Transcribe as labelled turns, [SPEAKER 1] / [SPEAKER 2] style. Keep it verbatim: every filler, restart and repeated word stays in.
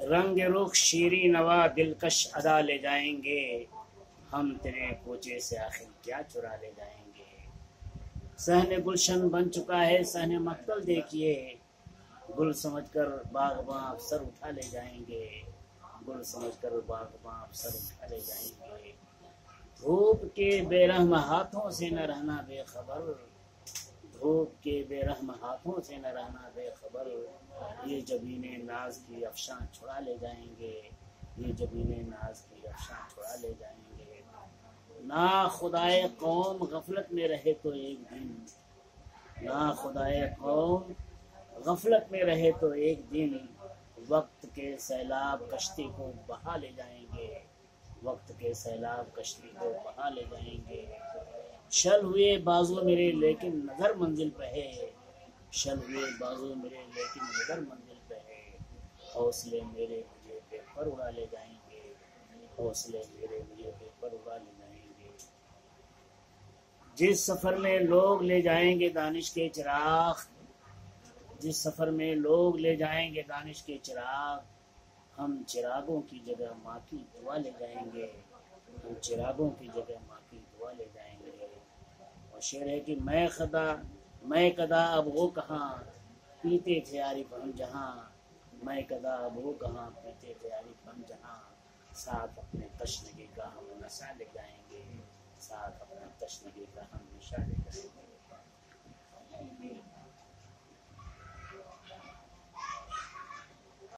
[SPEAKER 1] رنگ رخ شیریں نوا دلکش ادا لے جائیں گے، ہم تیرے کوچے سے آخر کیا چرا لے جائیں گے۔ صحن گلشن بن چکا ہے صحن مقتل دیکھیے، گل سمجھ کر باغباں افسر اٹھا لے جائیں گے، گل سمجھ کر باغباں افسر اٹھا لے جائیں گے۔ دھوپ کے بے رحم ہاتھوں سے نہ رہنا بے خبر، دھوپ کے بے رحم ہاتھوں سے نہ رہنا بے خبر، یہ جبین ناز کی افشاں چھڑا لے جائیں گے، یہ جبین ناز کی افشاں چھڑا لے جائیں گے۔ نا خدائے قوم غفلت میں رہے تو ایک دن، نا خدائے قوم غفلت میں رہے تو ایک دن، وقت کے سیلاب کشتی کو بہا لے جائیں گے، وقت کے سیلاب کشتی کو بہا لے جائیں گے۔ شل ہوئے بازو میرے لیکن نظر منزل پہ ہے، شل ہوئے بازو میرے لیکن نظر منزل پہ ہے، حوصلے میرے مجھے بے پر اڑا لے جائیں گے، حوصلے میرے مجھے بے پر اڑا لے جائیں گے۔ جس سفر میں لوگ لے جائیں گے دانش کے چراغ، جس سفر میں لوگ لے جائیں گے دانش کے چراغ، ہم چراغوں کی جگہ ماں کی دعا لے جائیں گے، ہم چراغوں کی جگہ ماں کی دعا لے جائیں گے۔ اور شعر ہے کہ میں خدا میں کدا اب وہ کہاں پیتے تھے عارف ہم جہاں، میں کدا اب وہ کہاں پیتے تھے عارف ہم جہاں، ساتھ اپنے تشنگی کا ہم نشہ لے جائیں گے، ساتھ اپنے تشنگی کا ہم نشہ لے جائیں گے۔